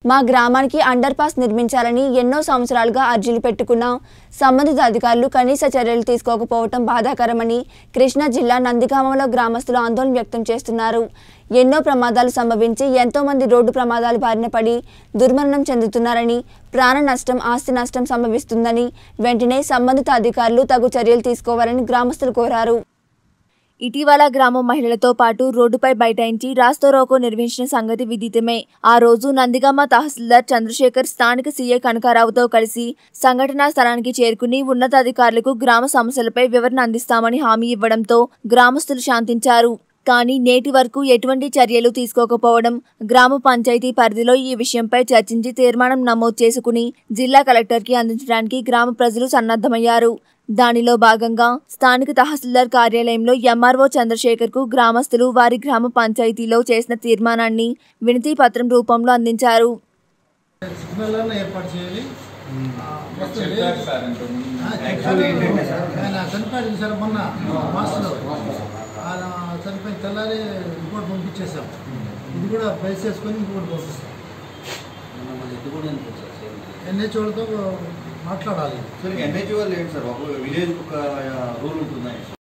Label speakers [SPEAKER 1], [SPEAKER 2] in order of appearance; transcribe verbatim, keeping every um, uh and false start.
[SPEAKER 1] మా గ్రామానికి under pass నిర్మించాలని ఎన్నో సంవత్సరాలుగా అర్జీలు పెట్టుకున్నా సంబంధిత అధికారులు కనీస చర్యలు తీసుకోకపోవడం బాధాకరమని కృష్ణా జిల్లా నందిగామలో గ్రామస్తులు ఆందోళన వ్యక్తం చేస్తున్నారు. ఎన్నో ప్రమాదాలు సంభవించి ఎంతో మంది రోడ్డు ప్రమాదాల బారిన పడి దుర్మరణం చెందుతున్నారని, ప్రాణ నష్టం, ఆస్తి నష్టం సంభవిస్తుందని వెంటనే సంబంధిత అధికారులు తగు చర్యలు తీసుకోవాలని గ్రామస్తులు కోరారు. ఇటీవల గ్రామ మహిళలతో పాటు రోడ్డుపై బైఠాయించి రాస్తారోకో నిర్వహించిన సంగతి విదితమే. ఆ రోజు నందిగామ తహసీల్దార్ చంద్రశేఖర్ స్థానిక సీఐ కనకారావుతో కలిసి సంఘటనా స్థలానికి చేరుకుని ఉన్నతాధికారులకు గ్రామ సమస్యలపై వివరణ అందిస్తామని హామీ ఇవ్వడంతో గ్రామస్తులు శాంతించారు. కానీ నేటి వరకు ఎటువంటి చర్యలు తీసుకోకపోవడం, గ్రామ పంచాయతీ పరిధిలో ఈ విషయంపై చర్చించి తీర్మానం నమోదు చేసుకుని జిల్లా కలెక్టర్కి అందించడానికి గ్రామ ప్రజలు సన్నద్ధమయ్యారు. దానిలో భాగంగా స్థానిక తహసీల్దార్ కార్యాలయంలో ఎంఆర్ఓ చంద్రశేఖర్ కు గ్రామస్తులు వారి గ్రామ పంచాయతీలో చేసిన తీర్మానాన్ని వినతి పత్రం రూపంలో అందించారు.
[SPEAKER 2] చనిపోయిన తెల్లారి రిపోర్ట్ పంపించేసాం. ఇది కూడా బయట చేసుకొని ఇంకోటి పంపిస్తాం. ఎన్హెచ్ఓలతో మాట్లాడాలి.
[SPEAKER 3] సార్ ఎన్హెచ్ఓ లేదు సార్, ఒక విలేజ్ ఒక రూల్ ఉంటుంది.